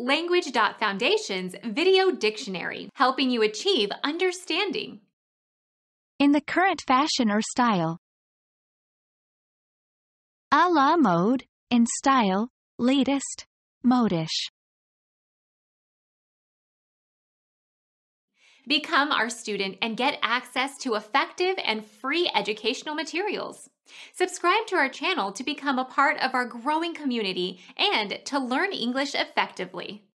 Language.Foundation's Video Dictionary, helping you achieve understanding. In the current fashion or style. A la mode, in style, latest, modish. Become our student and get access to effective and free educational materials. Subscribe to our channel to become a part of our growing community and to learn English effectively.